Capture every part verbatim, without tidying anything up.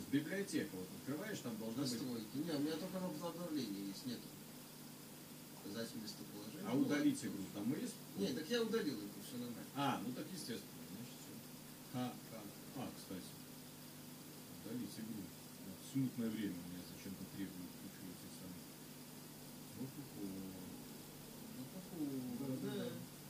библиотека, вот открываешь, там должна быть... Настройки. Не, у меня только на обновление есть, нет. Показать местоположение. А удалить игру там есть? Нет, так я удалил игру, все нормально. А, ну так естественно, значит все. А, а, а, кстати. Удалить игру. Вот, смутное время у меня зачем-то требует ключевые те самые. Вот такого. Да, да.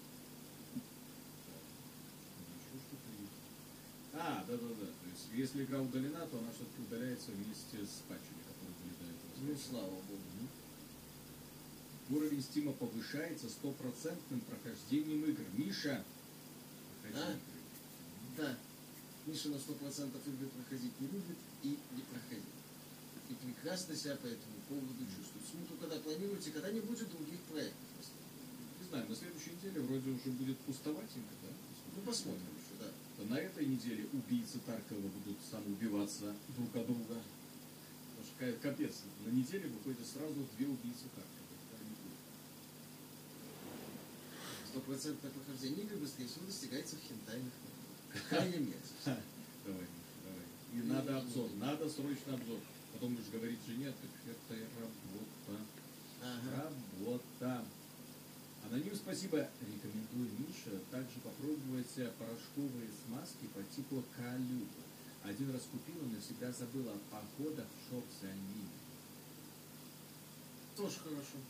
Еще что-то есть. А, да-да-да. То есть, если игра удалена, то она все-таки удаляется вместе с патчами, которые вылетают. Ну, слава богу. Уровень стима повышается стопроцентным прохождением игр. Миша! А? Да. Миша на сто процентов игры проходить не любит и не проходит. И прекрасно себя по этому поводу чувствует. Смуту, когда планируете, когда не будет других проектов. Не знаю, на следующей неделе вроде уже будет пустовать им, да? Ну, посмотрим еще, да. На этой неделе убийцы Таркова будут самоубиваться друг от друга. Потому что капец, на неделе выходит сразу две убийцы Таркова. Стопроцентное прохождение игры быстрее всего достигается в хентайных. Какая мерзость. Давай, давай. И надо обзор, надо срочно обзор. Потом будешь говорить жене, так это работа. Ага. Работа. Аноним, спасибо. Рекомендую, Миша, также попробовать порошковые смазки по типу Калюба. Один раз купила, навсегда забыла о походах в шоп за ними. Тоже хорошо.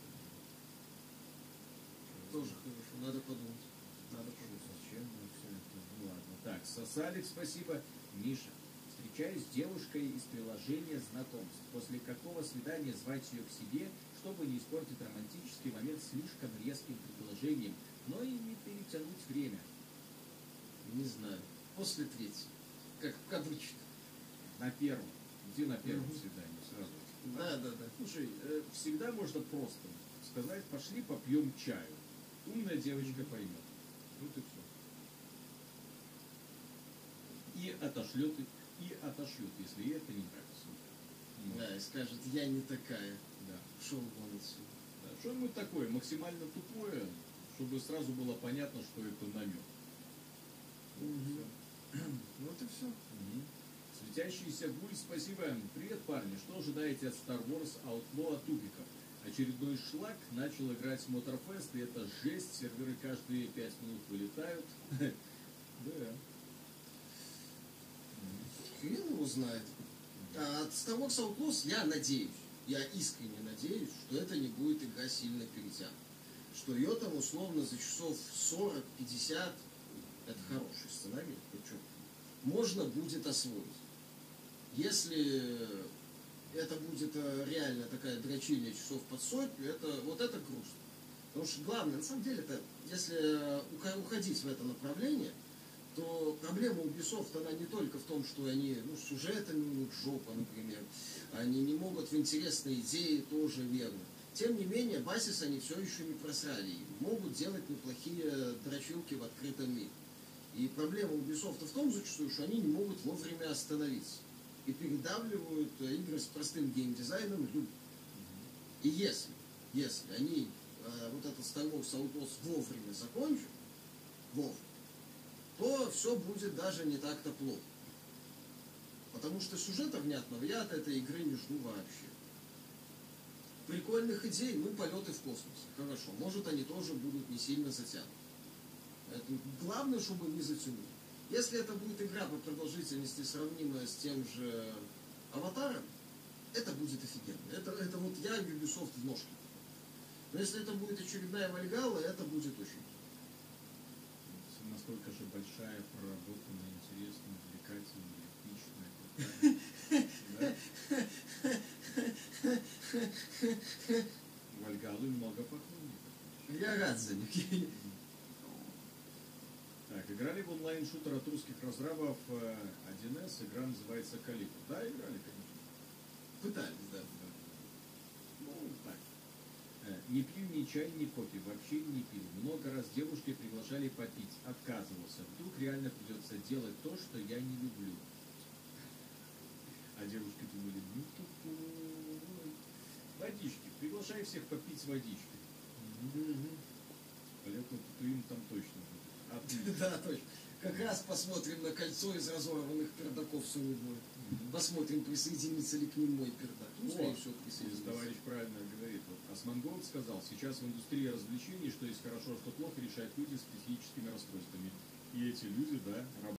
Тоже хорошо. Надо подумать. Надо подумать. Зачем мы все это? Ну ладно. Так, Сосалик, спасибо. Миша, встречаюсь с девушкой из приложения знакомств. После какого свидания звать ее к себе, чтобы не испортить романтический момент слишком резким предложением, но и не перетянуть время? Не знаю. После третьего. Как обычно. На первом. Где на первом Угу. свидании сразу? Да, да, да. Слушай, э, всегда можно просто сказать, пошли попьем чаю. Умная девочка поймет. Вот и все. И отошлет, и отошлет, если ей это не нравится. Вот. Да, и скажет, я не такая. Да. Шел вон отсюда. Да. Что-нибудь такое, максимально тупое, чтобы сразу было понятно, что это намек. Угу. Вот и все. Угу. Светящийся гуль, спасибо. Привет, парни. Что ожидаете от Star Wars Outlaw от Тубиков? Очередной шлак начал играть в Motorfest, и это жесть. Серверы каждые пять минут вылетают. Да. Хрен его знает. А от Star Wars Outlaws я надеюсь, я искренне надеюсь, что это не будет игра сильно перетянута. Что ее там условно за часов сорок-пятьдесят, это хороший сценарий, причем, можно будет освоить. Если это будет реально такая дрочильня часов под сотню, это, вот это грустно. Потому что главное, на самом деле, это, если уходить в это направление, то проблема Ubisoft, она не только в том, что они, ну, сюжетами у них жопа, например, они не могут в интересные идеи, тоже верно. Тем не менее, базис они все еще не просрали, могут делать неплохие дрочилки в открытом мире. И проблема Ubisoft в том зачастую, что они не могут вовремя остановиться. И передавливают игры с простым геймдизайном людям. И если, если они э, вот этот Star Wars Outlaws вовремя закончат, вовремя, то все будет даже не так-то плохо. Потому что сюжета внятного я от этой игры не жду вообще. Прикольных идей, ну, полеты в космос. Хорошо, может, они тоже будут не сильно затянуты. Поэтому главное, чтобы не затянули. Если это будет игра по продолжительности, сравнимая с тем же Аватаром, это будет офигенно. Это, это вот я Ubisoft в ножке. Но если это будет очередная Вальгалла, это будет очень. Настолько же большая, проработанная, интересная, увлекательная, да? Вальгаллы много поклонников. Я рад за них. Так, играли в онлайн-шутер от русских разрабов один эс, игра называется Калипо. Да, играли, конечно. Пытались, да. Да. Ну, так. Не пью ни чай, ни кофе, вообще не пил. Много раз девушки приглашали попить, отказывался. Вдруг реально придется делать то, что я не люблю. А девушки думали, ну тупой. Водички, приглашай всех попить водички. Полет на Татуин там точно будет. Отлично. Да, точно. Как раз посмотрим на кольцо из разорванных пердаков с улыбой. посмотрим, присоединится ли к ним мой пердак. Ну, скорее О, всего, присоединится. товарищ правильно говорит. Вот Османголд сказал, сейчас в индустрии развлечений, что есть хорошо, что плохо, решают люди с психическими расстройствами. И эти люди, да, работают.